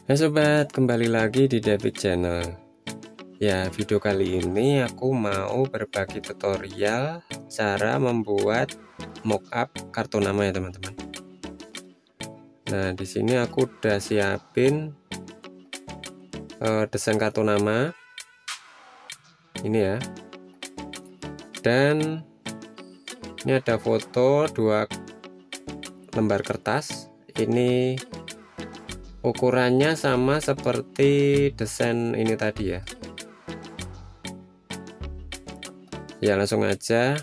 Hai sobat, kembali lagi di David Channel. Ya, video kali ini aku mau berbagi tutorial cara membuat mockup kartu nama ya teman-teman. Nah, di sini aku udah siapin desain kartu nama ini ya. Dan ini ada foto 2 lembar kertas. Ini ukurannya sama seperti desain ini tadi ya. Ya langsung aja.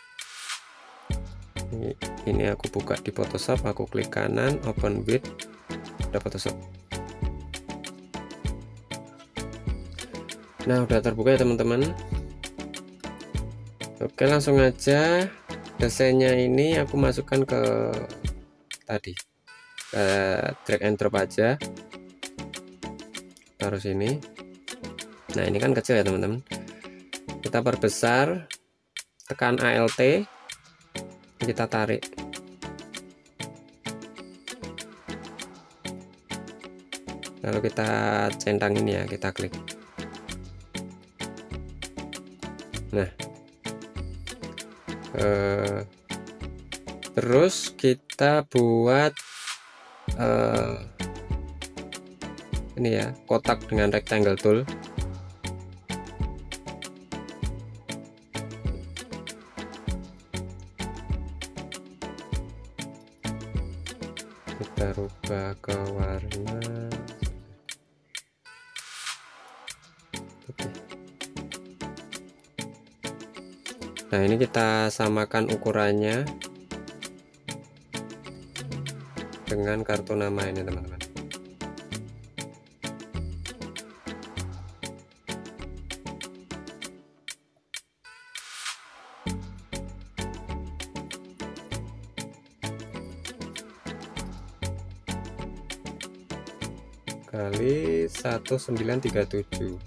Ini aku buka di Photoshop, aku klik kanan, open with, ada Photoshop. Nah, udah terbuka ya teman-teman. Oke, langsung aja desainnya ini aku masukkan ke tadi. Drag and drop aja, taruh sini. Nah, ini kan kecil ya teman-teman, kita perbesar, tekan ALT, kita tarik. Lalu kita centang ini ya, kita klik. Nah, terus kita buat ini ya, kotak dengan rectangle tool. Kita rubah ke warna putih. Nah, ini kita samakan ukurannya dengan kartu nama ini teman-teman. Kali 1937.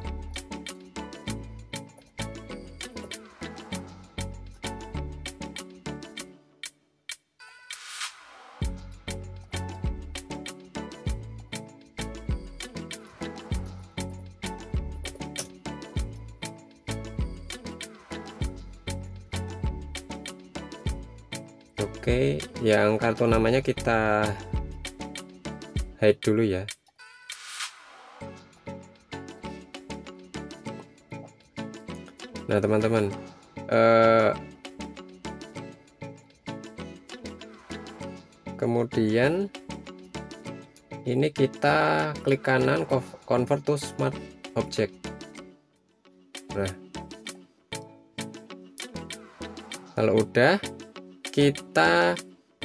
Oke, yang kartu namanya kita hide dulu ya. Nah teman-teman, kemudian ini kita klik kanan, convert to smart object. Nah, kalau udah, kita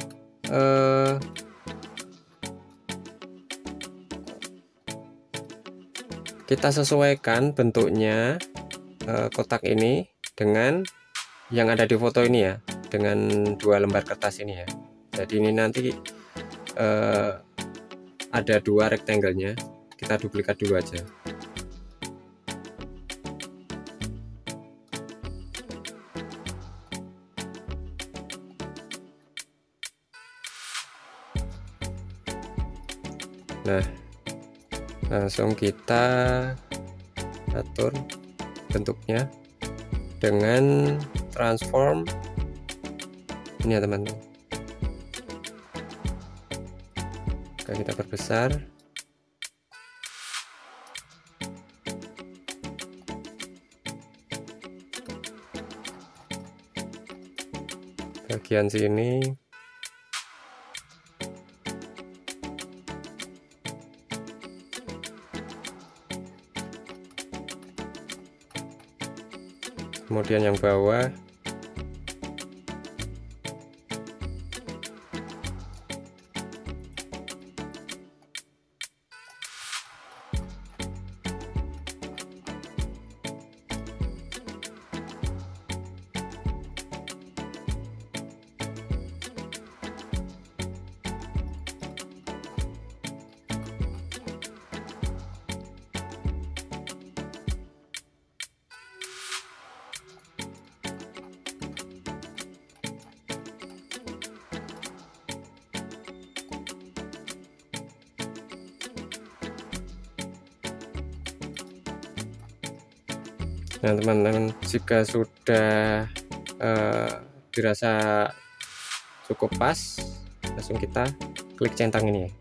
sesuaikan bentuknya kotak ini dengan yang ada di foto ini ya, dengan 2 lembar kertas ini ya. Jadi ini nanti ada 2 rectangle-nya, kita duplikat dulu aja. Nah, langsung kita atur bentuknya dengan transform ini ya teman-teman. Oke, kita perbesar. Bagian sini kemudian yang bawah Nah teman-teman, jika sudah dirasa cukup pas, langsung kita klik centang ini ya.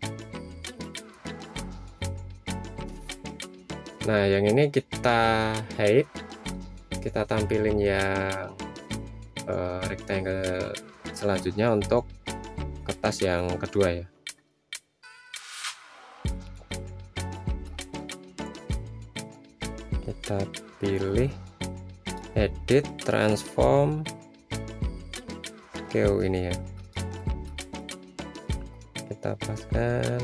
Nah yang ini kita hide, kita tampilin yang rectangle selanjutnya untuk kertas yang kedua ya. Kita pilih edit transform scale ini ya, kita paskan.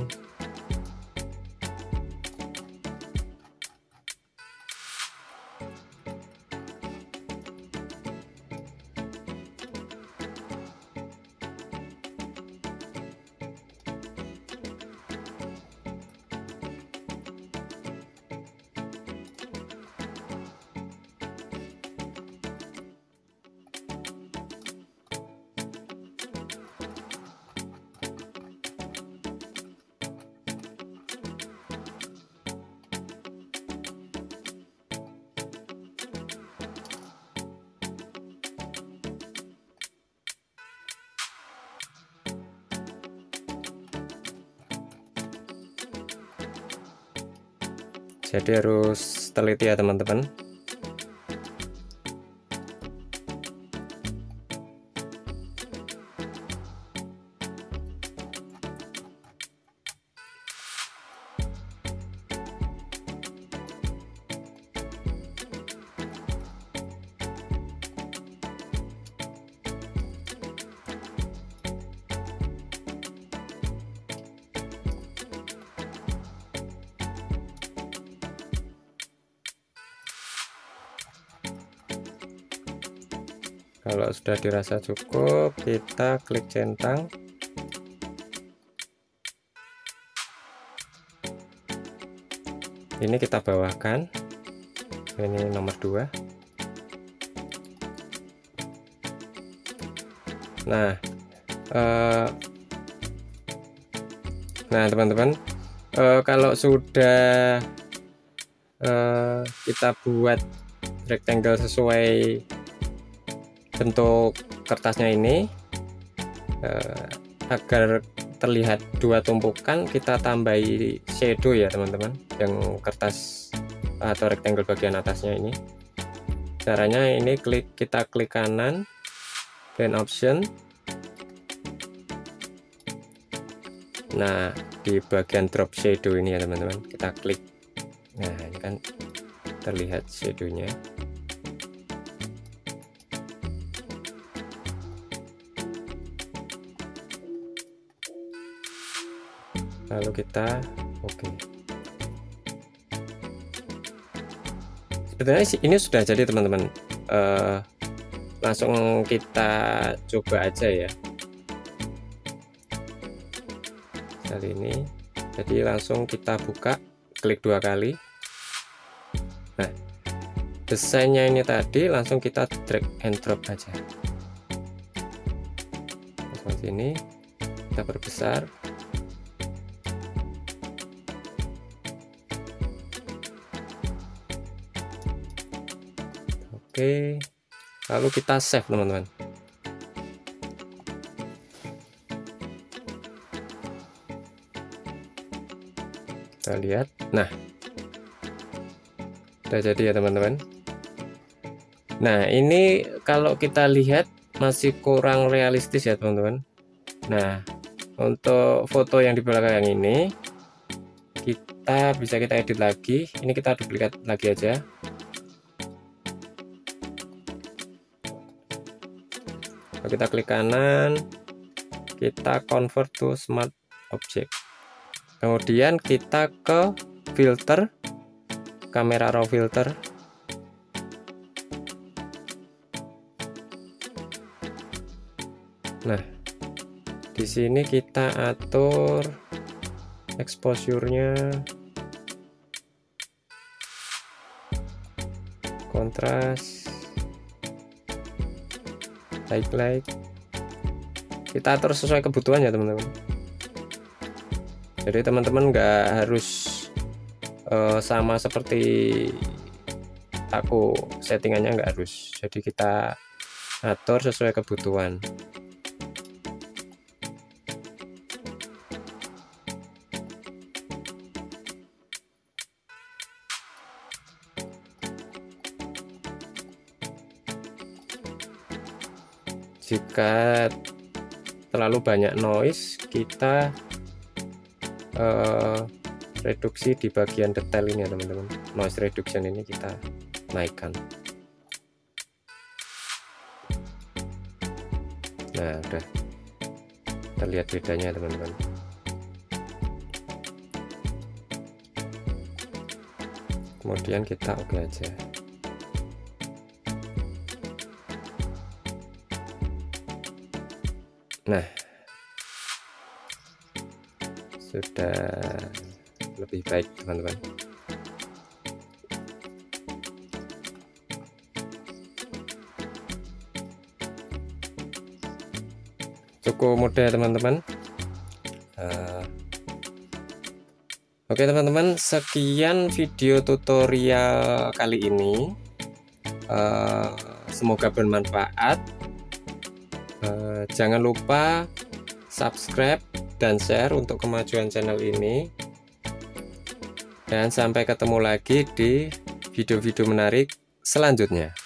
Jadi harus teliti ya teman-teman. Kalau sudah dirasa cukup, kita klik centang. Ini kita bawahkan. Ini nomor 2. Nah, teman-teman, kalau sudah kita buat rectangle sesuai bentuk kertasnya ini, agar terlihat dua tumpukan, kita tambahi shadow ya teman-teman, yang kertas atau rectangle bagian atasnya ini. Caranya ini kita klik kanan, blend option. Nah di bagian drop shadow ini ya teman-teman, kita klik. Nah ini kan terlihat shadownya. Lalu kita oke. Sebenarnya ini sudah jadi teman-teman, langsung kita coba aja ya kali ini. Jadi langsung kita buka, klik 2 kali. Nah desainnya ini tadi langsung kita drag and drop aja langsung sini, kita perbesar. Oke, lalu kita save teman-teman. Kita lihat, nah udah jadi ya teman-teman. Nah ini kalau kita lihat masih kurang realistis ya teman-teman. Nah untuk foto yang di belakang ini bisa kita edit lagi. Ini kita duplikat lagi aja. Kita klik kanan, kita convert to smart object, kemudian kita ke filter, kamera raw filter. Nah di sini kita atur exposure-nya, kontras, highlight, kita atur sesuai kebutuhan ya teman-teman. Jadi teman-teman nggak harus sama seperti aku settingannya nggak harus, jadi kita atur sesuai kebutuhan. Jika terlalu banyak noise, kita reduksi di bagian detail ini ya teman-teman. Noise reduction ini kita naikkan. Nah, udah terlihat bedanya teman-teman. Kemudian kita oke aja. Nah, sudah lebih baik teman-teman. Cukup mudah teman-teman. Oke teman-teman, sekian video tutorial kali ini. Semoga bermanfaat. Jangan lupa subscribe dan share untuk kemajuan channel ini. Dan sampai ketemu lagi di video-video menarik selanjutnya.